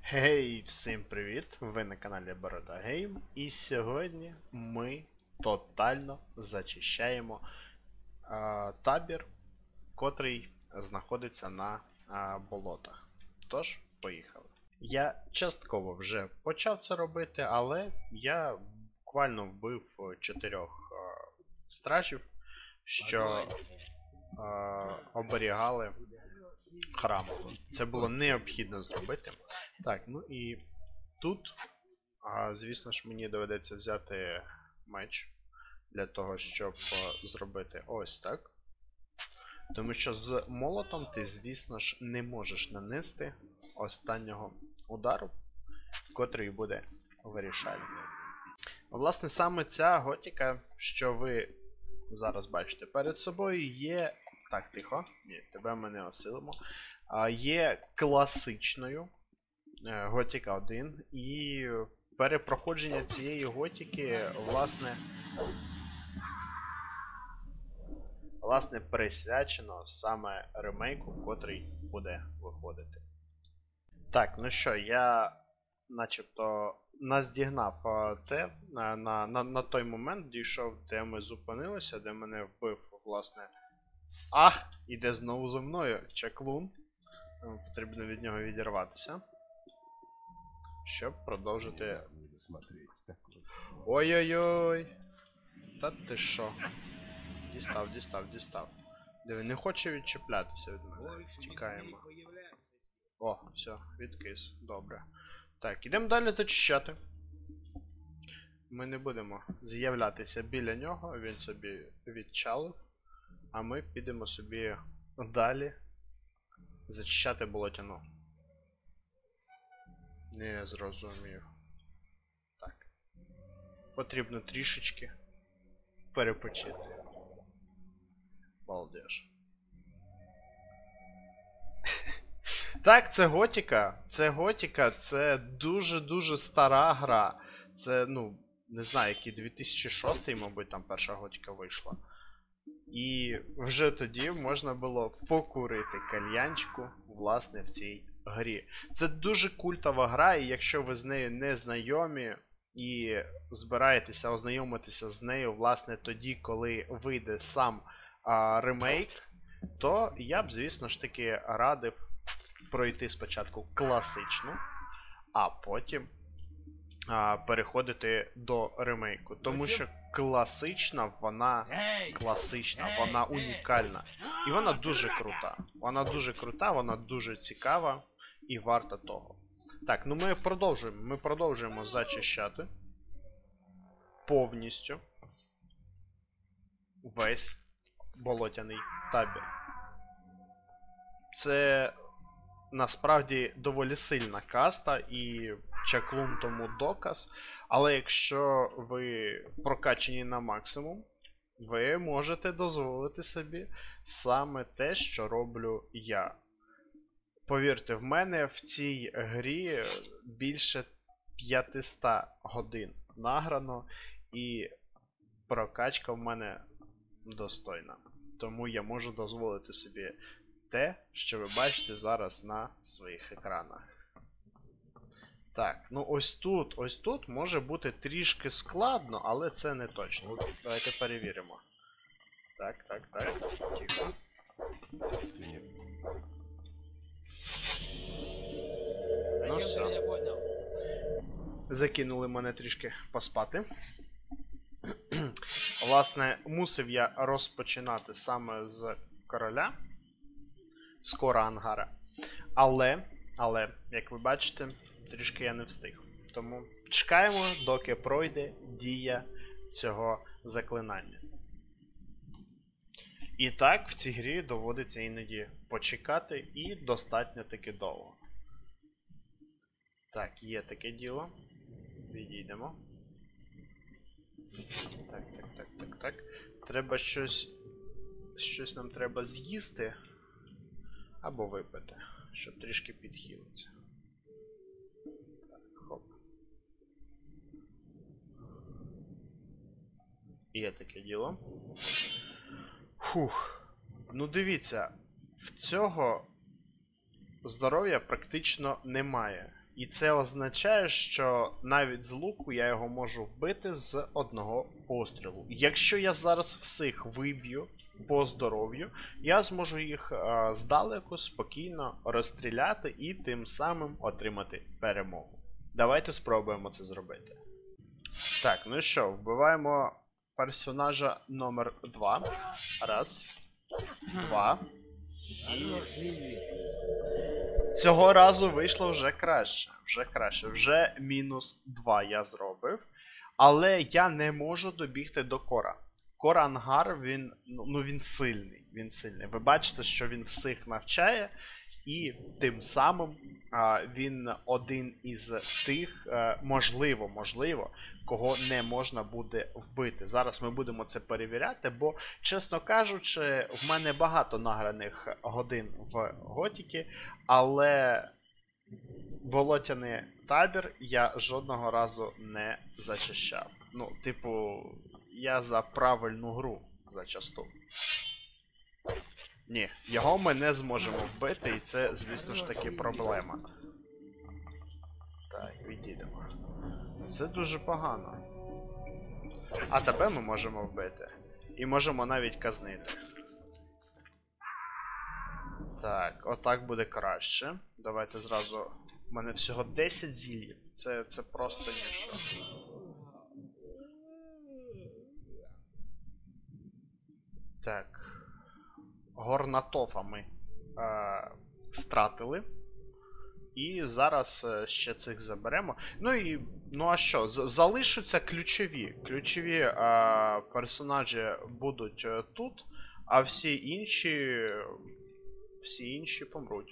Гей, всім привіт! Ви на каналі Борода Гейм. І сьогодні ми тотально зачищаємо табір, котрий знаходиться на болотах. Тож, поїхали. Я частково вже почав це робити, але я буквально вбив 4 стражів, що оберігали храм. Це було необхідно зробити. Так, ну і тут, звісно ж, мені доведеться взяти меч для того, щоб зробити ось так. Тому що з молотом ти, звісно ж, не можеш нанести останнього удару, котрий буде вирішальним. Власне, саме ця готіка, що ви зараз бачите перед собою, є... Так, тихо. Ні, тебе ми не осилимо. Є класичною Готіка 1. І перепроходження цієї готіки, власне, присвячено саме ремейку, котрий буде виходити. Так, ну що, я начебто наздігнав на той момент, дійшов, де ми зупинилися, де мене вбив, власне. Іде знову за мною чаклун. Тому потрібно від нього відірватися, щоб продовжити. Ой-ой-ой! Та ти що? Дістав. Диви, не хоче відчіплятися від мене. Тікаємо. О, все, відкис. Добре. Так, ідемо далі зачищати. Ми не будемо з'являтися біля нього, він собі відчалив. А ми підемо собі далі зачищати болотяну. Не зрозумів. Так. Потрібно трішечки перепочити. Балдеж. Так, це готіка. Це дуже-дуже стара гра. Це, ну, не знаю, який 2006, мабуть, там перша готіка вийшла. І вже тоді можна було покурити кальянчику, власне, в цій грі. Це дуже культова гра, і якщо ви з нею не знайомі і збираєтеся ознайомитися з нею, власне, тоді, коли вийде сам ремейк, то я б, звісно ж таки, радив пройти спочатку класичну, а потім переходити до ремейку. Тому що класична, вона унікальна. І вона дуже крута. Вона дуже цікава і варта того. Так, ну ми продовжуємо зачищати повністю весь болотяний табір. Це насправді доволі сильна каста, і чаклун тому доказ. Але якщо ви прокачені на максимум, ви можете дозволити собі саме те, що роблю я. Повірте, в мене в цій грі більше 500 годин награно, і прокачка в мене достойна. Тому я можу дозволити собі те, що ви бачите зараз на своїх екранах. Так, ну ось тут може бути трішки складно, але це не точно. Давайте перевіримо. Так, тихо. Ну все. Закинули мене трішки поспати. Власне, мусив я розпочинати саме з короля. З кора ангара. Але, як ви бачите, трішки я не встиг. Тому чекаємо, доки пройде дія цього заклинання. І так, в цій грі доводиться іноді почекати, і достатньо таки довго. Так, є таке діло. Відійдемо. Так. Треба щось нам треба з'їсти. Або випити, щоб трішки підхилитися. Так, хоп. Є таке діло. Фух. Ну дивіться, в цього здоров'я практично немає. І це означає, що навіть з луку я його можу вбити з одного пострілу. Якщо я зараз всіх виб'ю по здоров'ю, я зможу їх здалеку спокійно розстріляти і тим самим отримати перемогу. Давайте спробуємо це зробити. Так, ну що, вбиваємо персонажа номер 2. Раз. 2. І... Цього разу вийшло вже краще. Вже мінус 2 я зробив. Але я не можу добігти до Кора. Кор Ангар, він сильний. Ви бачите, що він всіх навчає. І тим самим він один із тих, можливо, кого не можна буде вбити. Зараз ми будемо це перевіряти, бо, чесно кажучи, в мене багато награних годин в Готіки, але болотяний табір я жодного разу не зачищав. Ну, типу, я за правильну гру зачасту. Ні, його ми не зможемо вбити, і це, звісно ж таки, проблема. Так, відійдемо. Це дуже погано. А тебе ми можемо вбити. І можемо навіть казнити. Так, отак буде краще. Давайте зразу. У мене всього 10 зілів. Це просто ніщо. Так. Горнатофа ми стратили. І зараз ще цих заберемо. Ну а що? Залишаться ключові. Ключові персонажі будуть тут, а всі інші помруть.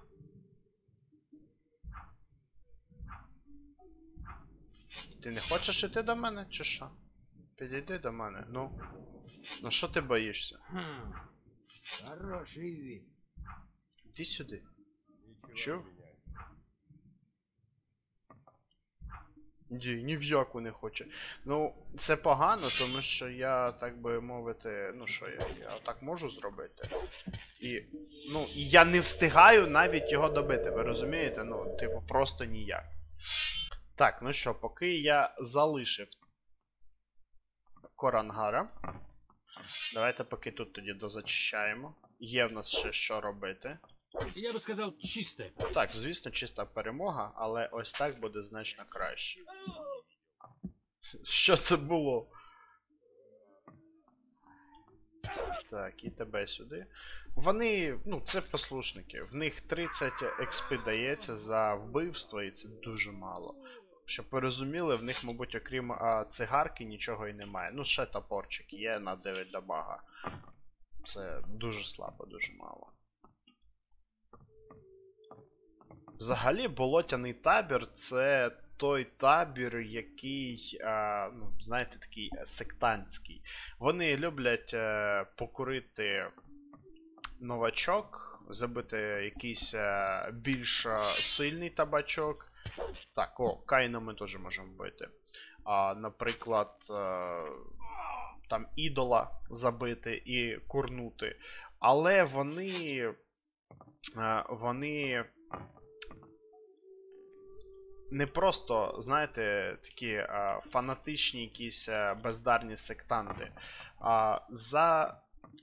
Ти не хочеш іти до мене, чи що? Підійди до мене, ну. Ну що ти боїшся? Хороший вид. Іди сюди. Чув? Ні в яку не хоче. Ну, це погано, тому що я, так би мовити, ну що, я так можу зробити. І я не встигаю навіть його добити, ви розумієте? Ну, типу, просто ніяк. Так, ну що, поки я залишив Кор Ангара. Давайте поки тут тоді дозачищаємо. Є в нас ще що робити. Я би сказав, чисте. Так, звісно, чиста перемога, але ось так буде значно краще. Що це було? Так, і тебе сюди. Вони, це послушники. В них 30 експи дається за вбивство, і це дуже мало. Щоб ви розуміли, в них, мабуть, окрім цигарки, нічого і немає. Ну, ще топорчик є на 9 дамага. Це дуже слабо, дуже мало. Взагалі, болотяний табір — це той табір, який, знаєте, такий сектантський. Вони люблять покурити новачок, забити якийсь більш сильний табачок. Так, Каїна ми теж можемо вбити. Наприклад, там ідола забити і курнути. Але вони не просто, знаєте, такі фанатичні якісь бездарні сектанти. За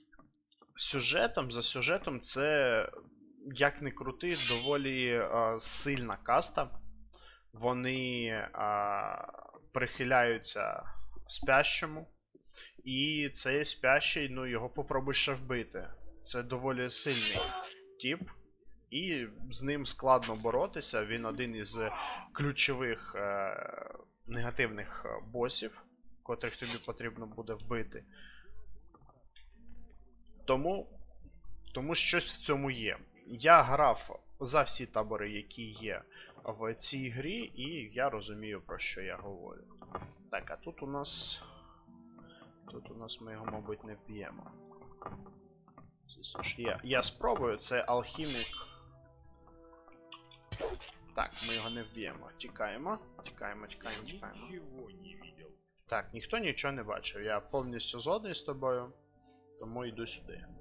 сюжетом це, як не крути, доволі сильна каста. Вони прихиляються спящому. І цей спящий, його попробуй ще вбити. Це доволі сильний тип. І з ним складно боротися. Він один із ключових негативних босів, котрих тобі потрібно буде вбити. Тому щось в цьому є. Я грав за всі табори, які є в цій грі, і я розумію, про що я говорю. Так, а тут у нас ми його, мабуть, не вб'ємо. Звісно ж, я спробую, це алхімік. Так, ми його не вб'ємо. Тікаємо. Так, ніхто нічого не бачив. Я повністю згодний з тобою, тому йду сюди.